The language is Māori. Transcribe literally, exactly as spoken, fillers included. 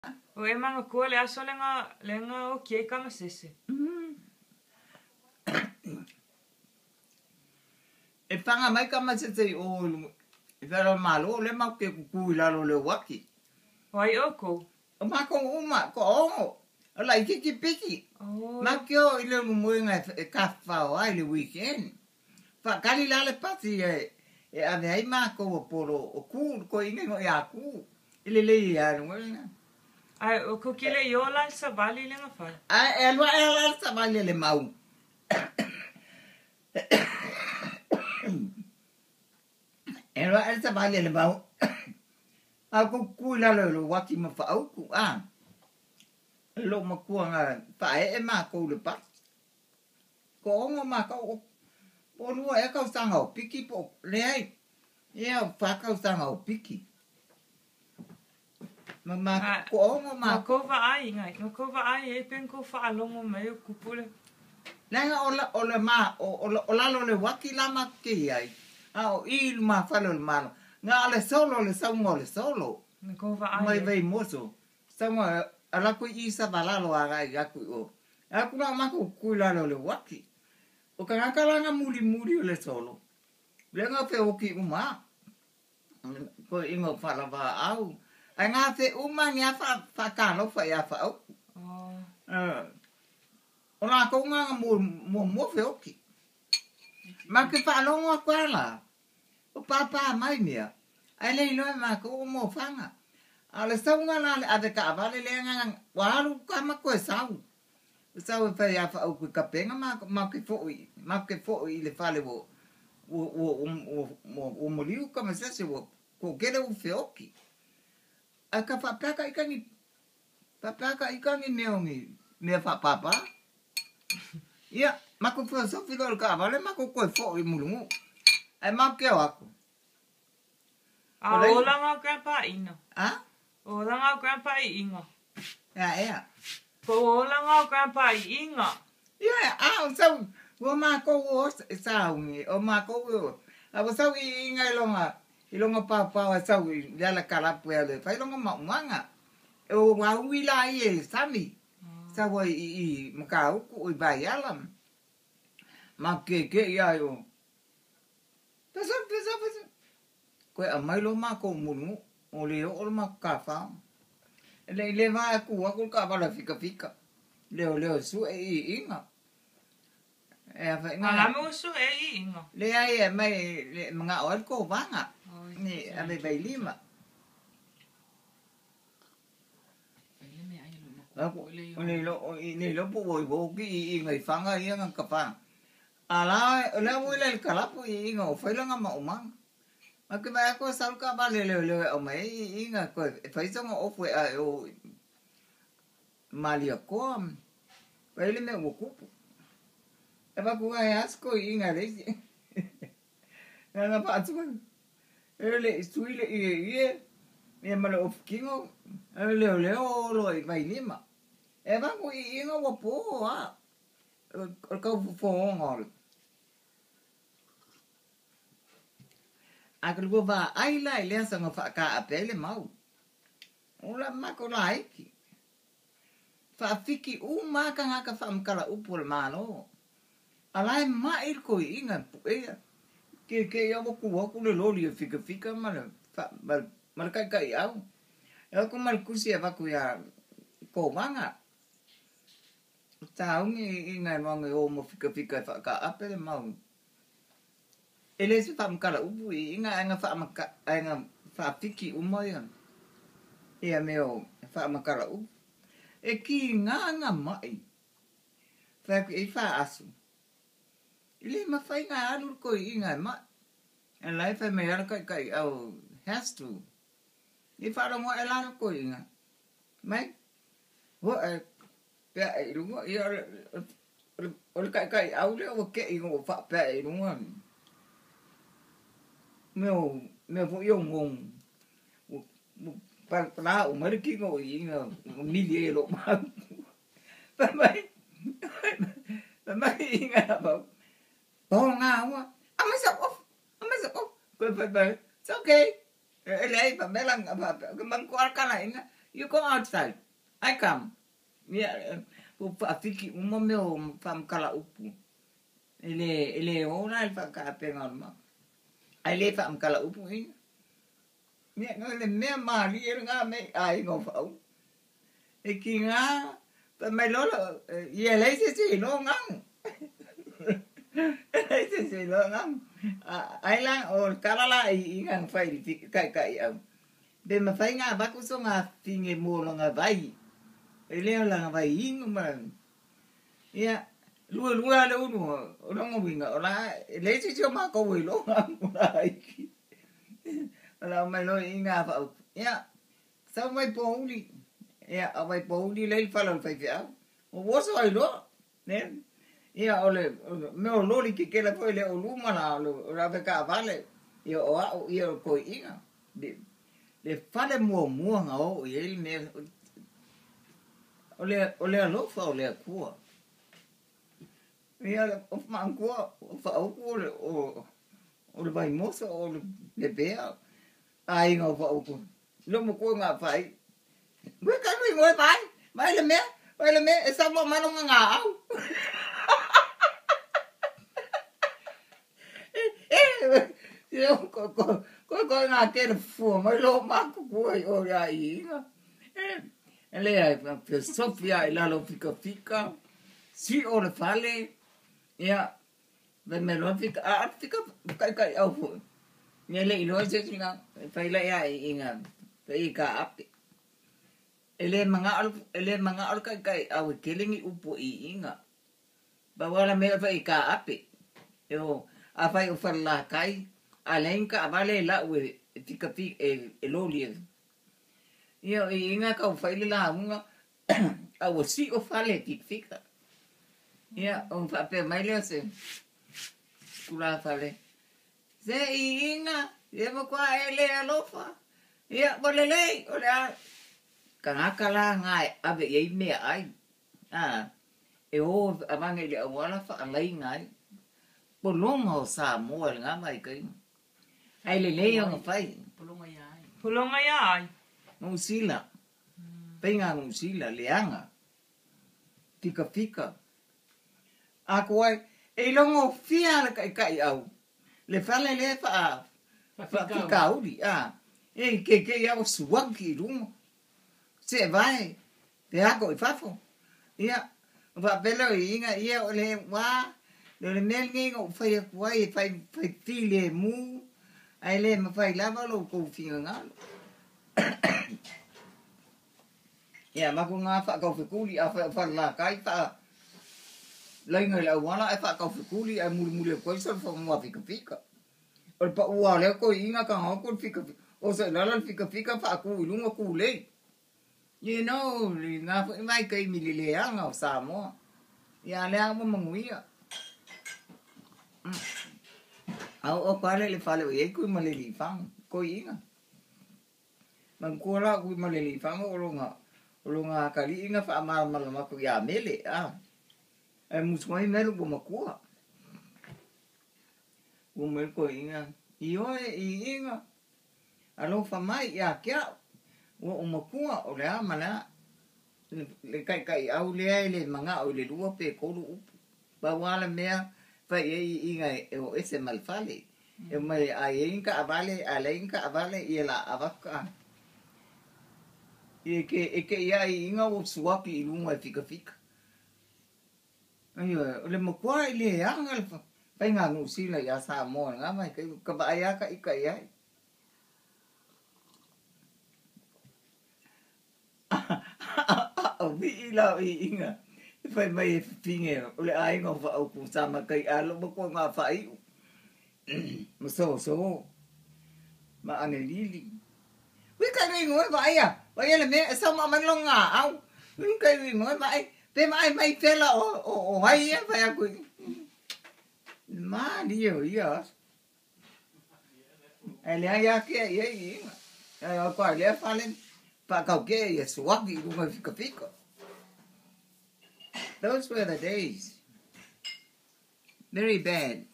O e manga kua le aso lenga lenga o kia Tamasese. E whanga mai Tamasese o e whara malo le mau ke kuku lalo le waki. Wai o ko? O mako uma ko ongo. O lai kiki piki. Ma kio i le mumuinga e kawhao ai le weekend. Whakari lale pati e e ave ai mako o poro o ku ko inge ngo ia ku. Ile le ia ngwenga. Ai o ko kile yo la sa bali lenga fai. Ai e lua e la sa bali le mau. E lua e sa bali le mau. A ko ku lalo lo waki ma Faautu a. Lo makua nga pae e mako le pa. Ko ongo mako o lua e kau sanga o piki po le ai. E o whakau sanga o piki. Ma ma ko ongo ma ko va ai ngai. Ma ko va ai e pen ko fa longo mai o kupule. Nanga o la o le ma o o lalo le waki lama ke ai. A o il ma falo le malo. Nga le solo le saungo le solo. Ma ko va ai. Mai vei moso. Saungo ala ko isa balalo aga aku o. Aku na ma ko ku lalo le waki. O ka kalanga muli muli le solo. Lenga fe o ki uma. Ko ingo fala va au. Ai nga fe uma nga fa fa kano fa ya fa au. Oh. Eh. Ona ko nga mo mo mo fe o ki. Ma ke fa longo kwala. O papa mai mia. Ai le no ma ko mo fanga. Ale saunga na ade ka vale le nga waru kama ko sau. Sau fa ya fa au ka penga ma ma ke fo ma ke fo i le fale wo wo wo wo wo mo liu kama se wo ko gele u feoki. A ka fa paka i kani pa paka i kani neongi me fa papa. Ia ma ko fo so fi do ka vale ma ko ko fo i mulungu. Ai ma ke ako. A o langa grandpa ino. Ah? O langa grandpa i inga. Ya ya. Ko o langa grandpa i inga. Ya, ah, so wo ma ko wo sa ngi o ma ko wo. A wo sa i inga longa. I longa pa pa wa sa i ya la kala puele. Fa longa ma manga. O wa wi la i sami. Sa wo i i maka ku i ba ya lam. Ma ke ke ya yo. Pesa pesa pesa. Ko a mai lo ma ko munu. O le o ma ka fa. Le le va ku wa ku ka ba la fika fika. Leo leo su e inga. E fa nga la mo su e inga. Le ai e mai le mga ol ko vanga. Ni ave vai lima. Ni lo ni lo po voi bo ki inga fanga ia nga ka pa. Ala la mo le kala po inga o fa nga ma umang. Ma ke ba ko sal ka ba le le le o mai inga ko fa so nga o foi a o malia ko. Pa ele me ocupo. E va ku ai asko inga le. Nga pa tu. Ele suile i i. Me malo of kingo. Ele le o lo i vai lima. E va ku i inga wo po a. O ka fo ngol. A ko va ai la ile sa nga fa ka apele mau. Ola ma ko lai ki. Fa fiki u ma ka nga ka fa mkala upul mano. Alai ma il ko inga e ke ke ya mo ku ku le loli fika fika ma fa ma ka ka ya. Ya ko mal ku si va ku ya ko manga. Ta ungi inga mo ngo mo fika fika fa ka apele mau. Ele se fa mkala upu inga nga fa maka nga fa fiki u mo yan. E meo fa mkala upu. E ki nga nga mai. Fa e fa asu. Ile ma fa nga anu ko inga ma. En lai fa me ar kai kai au has to. I fa mo elano ko inga. Mai. Wo e pe e lungo i ar ol kai kai au le o ke ingo fa pe e lungo. Meu meu vo yo ngong. Pa pa o mar ki ngo inga mili lo ma. Pa mai. Pa mai inga ba. Oh nga wa. Ama sa off. Ama sa off. Ko pa ba. It's okay. Ele pa melang apa. Ko man ko ka la inga. You go outside. I come. Yeah, po afiki uma meu fam kala upu. Ele ele ora il fa ka penga ma. Ai le fam kala upu in. Yeah, no le me ma li nga me ai ngo fa. E ki nga pa mai lo ye le se se lo ngang. Le se se lo ngang. Ai la o kala la i ngang fa i kai kai au. Be ma fa nga ba ku so nga finge mo lo nga vai. Ele la nga vai ing ma. Ya, lua lua le unu, ora ngo winga, ora le si si ma ko wi lo ora iki. Ora mai lo inga fa. Ya, sa mai po uli. Ya, mai po uli le fa lo fa fa. O wo so ai lo. Ne? Ya, ole me o lo li ki ke la foi le o lu ma la lo ora ve ka vale. Yo o yo ko inga. De le fa le mo mo nga o ye me ole ole lo fa ole ku. Ia o mangua o Faautu o o o le vai moso o le bea ai ngo Faautu lo mo ko nga fai we ka mi mo vai vai le me vai le me esa mo mano nga au eh yo ko ko ko ko nga ke fu mo lo ma ko ko o ya i eh le ai Sofia e Lealofi fica si o le fale. Ya, ben me lo fica, ah, fica, kai kai au fu. Ni le ilo se singa, fai la ya inga, fai ka api. Ele manga al, ele manga al kai kai au kelingi upo i inga. Ba wala me fai ka api. Yo, a fai o fala kai, alenka vale la we fica fi el eloli. Yo inga ka fai la unga, au si o fale fica. Ya, on fa pe mai le se. Kula fale. Se inga, ye mo kwa ele alofa. Ya, bolele, ora. Kanga kala ngai abe ye me ai. Ah. E o avange le wala fa alai ngai. Polonga o sa mo nga mai kai. Ai le le yo fai. Polonga ya ai. Pulonga ya ai. Musila. Penga musila leanga. Tika fika. Ako ai e longo fia le kai kai au le fale le fa fa fika uli a e ke ke ya o suanki lumo se vai te ako i fafo ia va belo inga ia o le wa le mel ngi ngo fai kuai fai fai tile mu ai le ma fai lava lo ko finga ngalo ia ma ko nga fa ko fikuli a fa fa la kai fa lai ngai la wala e fa ka fikuli ai muli muli ko so fa mo fika fika o pa ua le ko inga ka ha ko fika o se la la fika fika fa ku lu ngo ku le you know nga fa mai kai mi le le nga sa mo ya le mo manguia au o pale le fale e ku ma le li fang ko inga man ko la ku ma le li fang o lo nga o lo nga ka li inga fa ma ma ma ku ya mele ah e musmai melo bo makua o mel ko inga i o e inga alo fa mai ya kia o o makua o le amana le kai kai au le le manga o le lua pe ko lu ba wala mea fa e inga e o ese malfale e mai a inga avale a le inga avale i la avaka e ke e ke ia inga o suaki i lunga fika fika. Ayo, le makua ile anga le pa nga no sila ya sa mo nga mai ka ka ba ya ka ika ya. O vi ila inga. Fa mai finge ole ai ngo fa o ku sama kai alo mo ko nga fa i. Mo so so. Ma ane lili. Wi ka ngai ngoi ba ya. Ba ya le me sa ma man lo nga au. Wi ka ngai ngoi ba ai. Pe mai mai pela o o o hai fa ya ku. Ma dio ya. Ele ya ke ye ye. Ya ko le fa le pa ka ke ye swagi lu ma fika fika. Those were the days. Very bad.